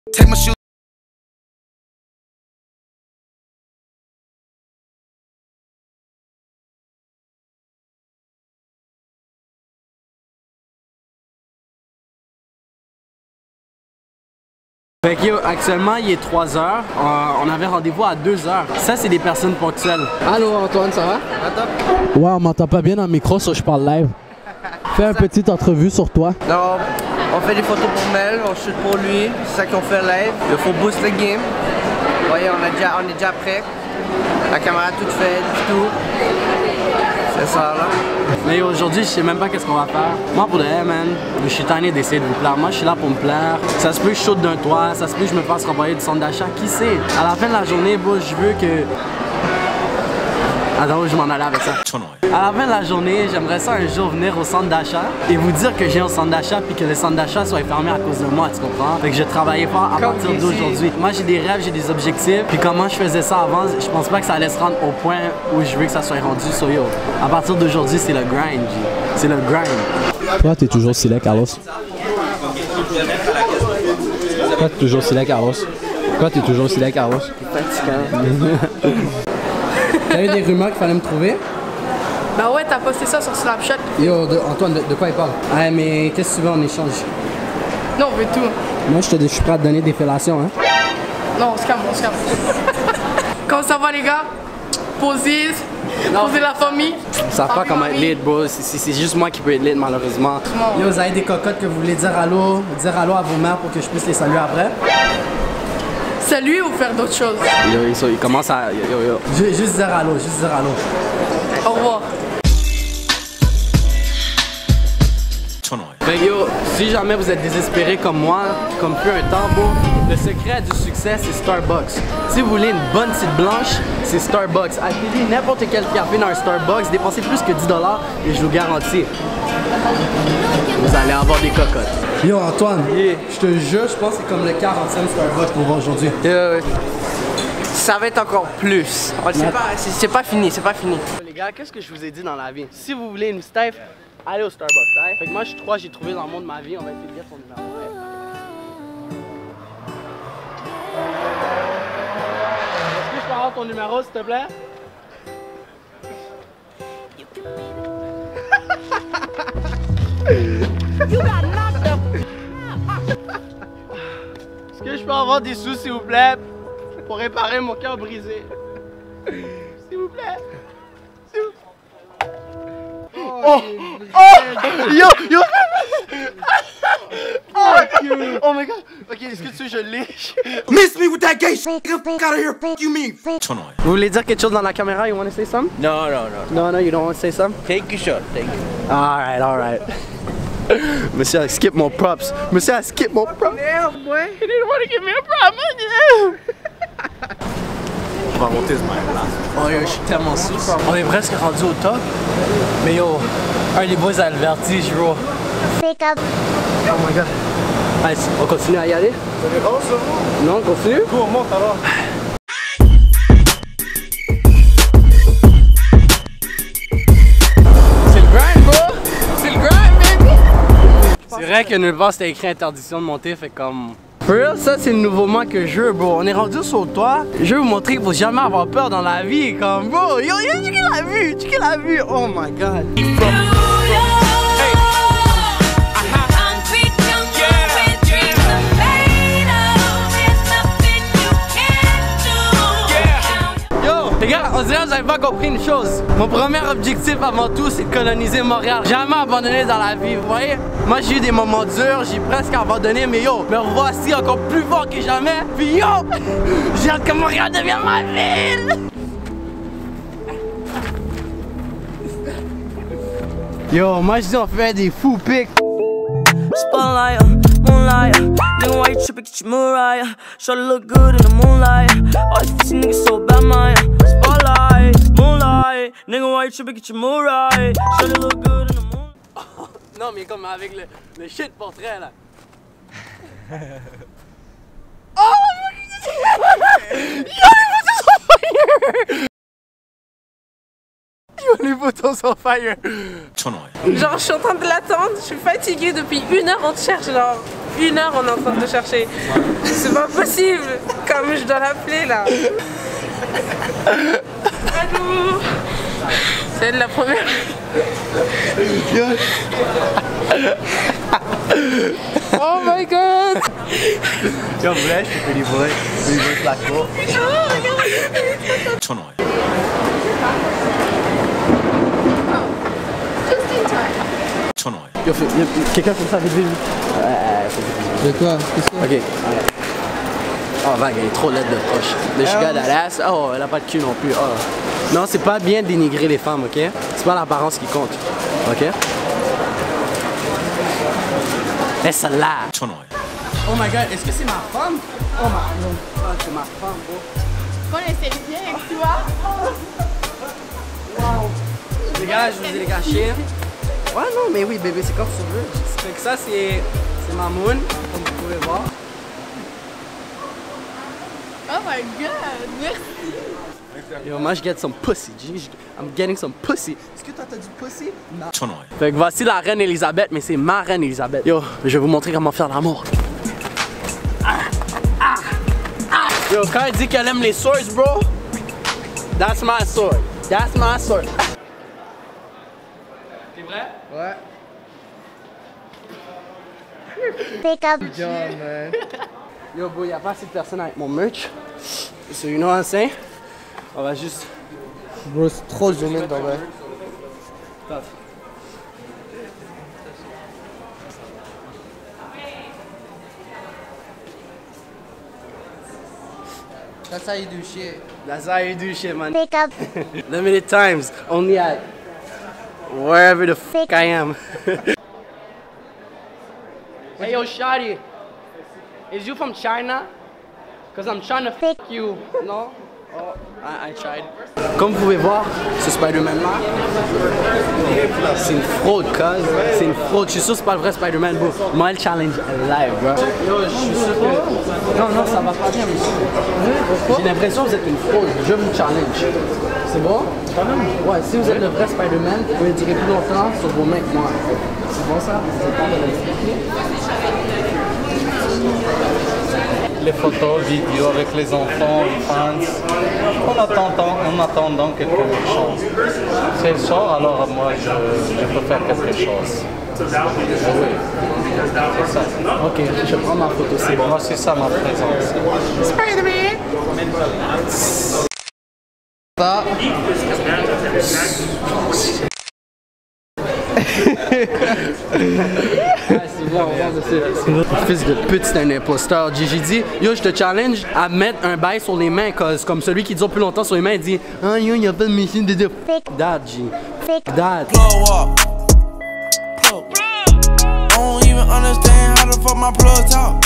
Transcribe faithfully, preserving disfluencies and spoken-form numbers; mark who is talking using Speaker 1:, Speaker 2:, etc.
Speaker 1: Take my shoes.
Speaker 2: Fait que yo, actuellement il est trois heures, euh, on avait rendez-vous à deux heures. Ça c'est des personnes ponctuelles. Allô Antoine, ça va? Attends. Ouais, on m'entend pas bien dans le micro, so je parle live. Fais une petite entrevue sur toi.
Speaker 3: Non, on fait des photos pour Mel, on shoot pour lui, c'est ça qu'on fait live. Il faut boost le game. Vous voyez, on, a déjà, on est déjà prêt. La caméra toute faite, tout. C'est ça là.
Speaker 2: Mais aujourd'hui, je sais même pas qu'est-ce qu'on va faire. Moi pour de vrai, man, je suis tanné d'essayer de vous plaire. Moi je suis là pour me plaire. Ça se peut que je saute d'un toit, ça se peut que je me fasse renvoyer du centre d'achat, qui sait? À la fin de la journée, bro, je veux que... Attends, je m'en allais avec ça. À la fin de la journée, j'aimerais ça un jour venir au centre d'achat et vous dire que j'ai un centre d'achat puis que le centre d'achat soit fermé à cause de moi, tu comprends? Fait que je travaillais fort à partir d'aujourd'hui. Moi j'ai des rêves, j'ai des objectifs, puis comment je faisais ça avant, je pense pas que ça allait se rendre au point où je veux que ça soit rendu, so yo. À partir d'aujourd'hui, c'est le grind, G. C'est le grind.
Speaker 4: Toi, t'es toujours stylé, Carlos. Toi, t'es toujours stylé, Carlos. Toi, t'es toujours stylé, Carlos.
Speaker 2: Fatigant. T'as eu des rumeurs qu'il fallait me trouver?
Speaker 5: Bah ouais, t'as posté ça sur Snapchat.
Speaker 2: Yo, de, Antoine, de, de quoi il parle? Ah, mais qu'est-ce que tu veux en échange?
Speaker 5: Non, on veut tout.
Speaker 2: Moi, je, te, je suis prêt à te donner des fellations, hein?
Speaker 5: Non, on se calme, on se calme. Comment ça va, les gars? Posez, posez la famille.
Speaker 2: Ils savent pas comment être lit, bro. C'est juste moi qui peux être lit, malheureusement. Yo, vous avez des cocottes que vous voulez dire allô, dire allô à vos mères pour que je puisse les saluer après?
Speaker 5: Saluer ou faire d'autres choses?
Speaker 2: Yo, ils, ils commencent à... Yo, yo, yo. Juste, juste dire allô, juste dire allô.
Speaker 5: Au revoir.
Speaker 2: Fait yo, si jamais vous êtes désespéré comme moi, comme peu un temps, bro, le secret du succès, c'est Starbucks. Si vous voulez une bonne petite blanche, c'est Starbucks. Achetez n'importe quel café dans un Starbucks, dépensez plus que dix dollars et je vous garantis, vous allez avoir des cocottes. Yo Antoine, yeah. Je te jure, je pense que c'est comme le quarantième Starbucks pour voir aujourd'hui.
Speaker 3: Yeah, ouais. Ça va être encore plus. C'est pas, pas fini, c'est pas fini.
Speaker 2: Les gars, qu'est-ce que je vous ai dit dans la vie? Si vous voulez une Steph, allez au Starbucks. Hein? Fait que moi, je crois que j'ai trouvé dans le monde de ma vie. On va essayer de lire son numéro. Ouais. Est-ce que je peux avoir ton numéro, s'il te plaît? Est-ce que je peux avoir des sous, s'il vous plaît, pour réparer mon cœur brisé? S'il vous plaît. S'il vous plaît. Oh! Oh! Yo! Yo! Oh! Oh my god! Ok, est-ce que tu sais, je liche?
Speaker 1: Miss me with that gay shit. Get the fuck out of here. Fuck you mean?
Speaker 2: Vous voulez dire quelque chose dans la caméra? You wanna say something?
Speaker 3: No, no, no.
Speaker 2: No, no, you don't want to say something?
Speaker 3: Take your shot, take it.
Speaker 2: Alright, alright. Monsieur a skip mon props. Monsieur a skip mon props.
Speaker 5: Damn, boy.
Speaker 2: He didn't want to give me a prop. On va monter ce bail-là. Oh yo, je suis tellement sous. On est presque rendu au top. Mais yo, un des boys a le vertige, bro. Oh my god. Allez, on continue à y aller? Non, on continue?
Speaker 6: Go, on monte alors.
Speaker 2: C'est le grind, bro! C'est le grind, baby! C'est vrai que nulle part c'était écrit interdiction de monter, fait comme... For real, ça c'est le nouveau moi que je veux, bro. On est rendu sur le toit. Je veux vous montrer qu'il faut jamais avoir peur dans la vie. Comme, bro, yo, yo, tu l'as vu, tu l'as vu. Oh my god. Les gars, on dirait que vous n'avez pas compris une chose. Mon premier objectif avant tout, c'est de coloniser Montréal. Jamais abandonné dans la vie, vous voyez? Moi, j'ai eu des moments durs, j'ai presque abandonné, mais yo, me revoici encore plus fort que jamais. Puis yo, j'ai hâte que Montréal devienne ma ville! Yo, moi je dis on fait des fous pics.
Speaker 7: Spotlight, moonlight, nigga, why you trippin', get your Mariah? Shawty look good in the moonlight. All these bitches niggas so bad, man. Spotlight, moonlight, nigga, why you trippin', get your Mariah? Shawty look good in the moonlight.
Speaker 2: Non, mais comme avec le, le shit portrait là. Oh! Yo, les photos sont fire! Yo, les photos sont fire!
Speaker 5: Genre, je suis en train de l'attendre, je suis fatiguée depuis une heure, on te cherche, genre. une heure, on est en train de te chercher. C'est pas possible. Comme je dois l'appeler là. Allô. C'est la première. Oh my god.
Speaker 2: Si on voulait, je peux livrer. Je peux livrer la cour. Yo, quelqu'un fait ça vite vite. Ouais, faut
Speaker 3: De quoi?
Speaker 2: Ok, allez. Oh, vague, elle est trop laide de proche. Le sugar d'Alas, oh, elle a pas de cul non plus. Oh. Non, c'est pas bien dénigrer les femmes, ok? C'est pas l'apparence qui compte, ok? Et celle-là! Oh my god, est-ce que c'est ma femme? Oh my god, oh, c'est ma femme, bro.
Speaker 5: Bon, c'est bien avec toi.
Speaker 2: Wow. Les gars, je vous ai caché. Ouais, non, mais oui, bébé, c'est comme tu veux. Fait que ça, c'est ma moune, comme vous pouvez voir.
Speaker 5: Oh my god, merci.
Speaker 2: Yo, moi, je get some pussy. I'm getting some pussy. Est-ce que toi, t'as du pussy? Non. Fait que voici la reine Elisabeth, mais c'est ma reine Elisabeth. Yo, je vais vous montrer comment faire l'amour. Ah, ah, ah. Yo, quand elle dit qu'elle aime les swords, bro, that's my sword. That's my sword. C'est vrai?
Speaker 3: Ouais.
Speaker 5: Pick up.
Speaker 3: Good job, man.
Speaker 2: Yo, bro, y'a pas assez de personnes avec mon merch. So, you know what I'm saying? On va juste.
Speaker 3: Bro, c'est trop zoomé dans vrai.
Speaker 2: Tough.
Speaker 3: That's how you do shit.
Speaker 2: That's how you do shit, man.
Speaker 5: Pick up.
Speaker 2: Limited times, only at wherever the fuck I am. Hey, yo, Shadi. Is you from China? Cause I'm trying to fuck you. No? Oh, I, I tried. Comme vous pouvez voir, ce Spider-Man là, c'est une fraude, cause c'est une fraude. Je suis sûr que c'est pas le vrai Spider-Man, bro. Moi, le challenge live, bro. Yo, je suis sûr que. Non, non, ça va pas bien, monsieur. J'ai l'impression que vous êtes une fraude. Je vous challenge. C'est bon? Ouais, si vous êtes le vrai Spider-Man, vous pouvez durer plus longtemps sur vos mains que moi. C'est bon ça? Vous êtes pas de l'expliquer?
Speaker 6: Les photos, vidéos avec les enfants, les fans, en attendant, en attendant quelque chose. C'est le soir, alors moi je, je peux faire quelque chose. Oui, c'est ça.
Speaker 2: Ok, je prends ma photo, c'est bon.
Speaker 6: Moi c'est ça ma présence.
Speaker 5: Spider-Man.
Speaker 3: Ça.
Speaker 2: Ah, c'est bon, c'est fils de pute, c'est un imposteur. J'ai dit, yo, je te challenge à mettre un bail sur les mains, cause comme celui qui dure plus longtemps sur les mains, il dit, ah yo, il y a pas de machine de fake that, G. Fake that.
Speaker 8: Blow up. I don't even understand how the fuck my plug talk.